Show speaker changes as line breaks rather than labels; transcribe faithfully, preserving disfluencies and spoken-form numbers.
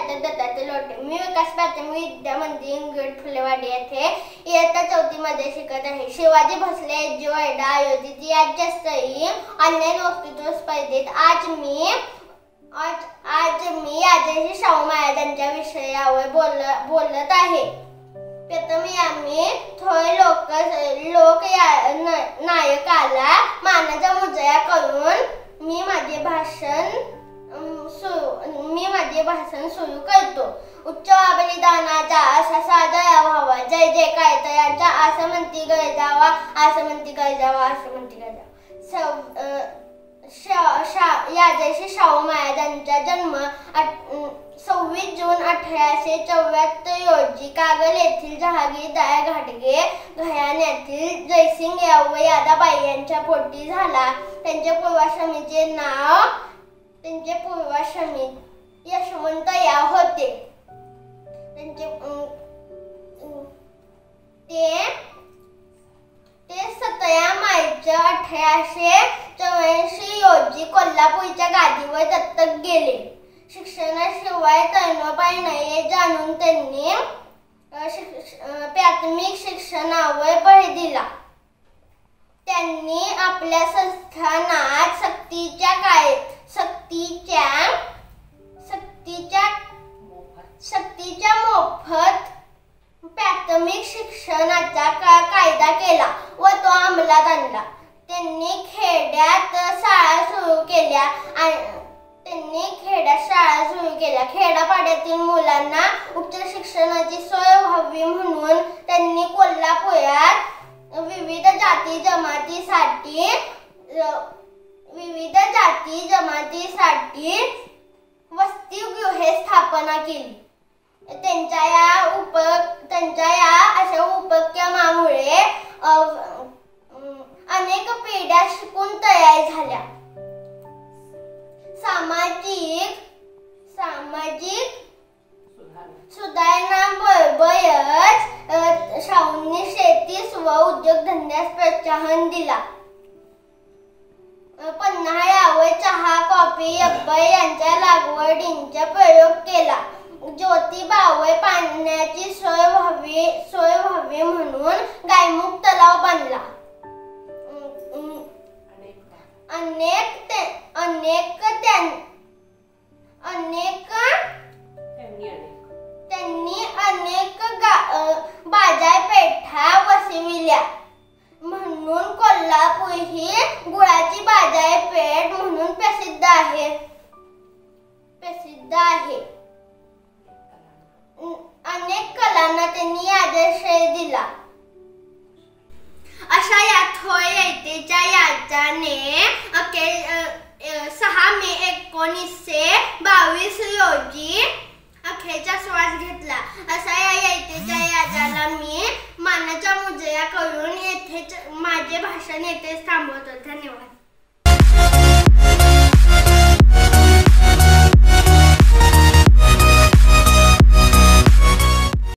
पंचायत दत्ताचे लोटे. मी विकास प्राथमिक विद्या मंदिर गट फुलेवाडी येथे इयत्ता चौथी मध्ये शिकत आहे. शिवाजी भोसले एज्युएडा आयोजित राज्यस्तरीय ऑनलाईन वक्तृत्व स्पर्धेत आज मी आज आज मी राजर्षी शाहू महाराजांच्या विषयावर बोल बोलत आहे. प्रथम आम्ही थोर लोक लोक नायकाला मानाचा मुजरा करून मी माझे भाषण मी माझे भाषण सुरू करतो. उच्च बलिदानाचा असा साजरा व्हावा, जय जयकार तयांचा असं म्हणती गरजावा, असं म्हणती गरजावा, असं म्हणती गरजावा. राजर्षी शाहू महाराजांचा जन्म सव्वीस जून अठराशे चौऱ्याहत्तर रोजी कागल येथील जहागीरदार घाटगे घराण्यातील जयसिंग राव यादाबाई यांच्या पोटी झाला. त्यांच्या पूर्वाश्रमीचे नाव त्यांचे पूर्वाश्रमी यशवंतराव होते. त्यांचे ते ते सतरा मार्च अठराशे चौऱ्याऐंशी रोजी कोल्हापूरच्या गादीवर दत्तक गेले. शिक्षणाशिवाय तळमळ नाही जाणून त्यांनी प्राथमिक शिक्षणावर भर दिला. त्यांनी आपल्या संस्थानात सक्तीच्या काय सक्तीच्या सक्तीच्या सक्तीच्या मोफत प्राथमिक शिक्षणाचा कायदा केला व तो अंमलात आणला. त्यांनी खेड्यात शाळा सुरू केल्या त्यांनी खेड्यात शाळा सुरू केल्या. खेड्यापाड्यातील मुलांना उच्च शिक्षणाची सोय व्हावी म्हणून त्यांनी कोल्हापुरात विविध जाती जमातीसाठी विविध जाती जमातीसाठी वसतिगृहे स्थापना केली. त्यांच्या या उप त्यांच्या या अशा उपक्रमामुळे अनेक पिढ्या शिकून तयार झाल्या. सामाजिक सामाजिक सुधारणांबरोबरच शाहूंनी शेतीस व उद्योगधंद्यास प्रोत्साहन दिला. पन्हाळ्यावर चहा, कॉफी, रबर यांच्या लागवडींचा प्रयोग केला. ज्योतिबावर पाण्याची सोय व्हावी सोय व्हावी म्हणून गायमुख तलाव बांधला. अनेक अनेक अनेक त्यांनी अनेक बाजारपेठा वसविल्या म्हणून कोल्हापूर ही गुळाची बाजारपेठ म्हणून प्रसिद्ध आहे प्रसिद्ध आहे. अनेक कलांना त्यांनी आदर्श दिला. अशा या थोर रयतेच्या याच्याने सहा मे एकोणीसशे बावीस रोजी अखेरचा श्वास घेतला. अशा या रयतेच्या याच्याला मी मानाचा मुजरा करून येथेच माझे भाषण येथेच थांबवतो. धन्यवाद.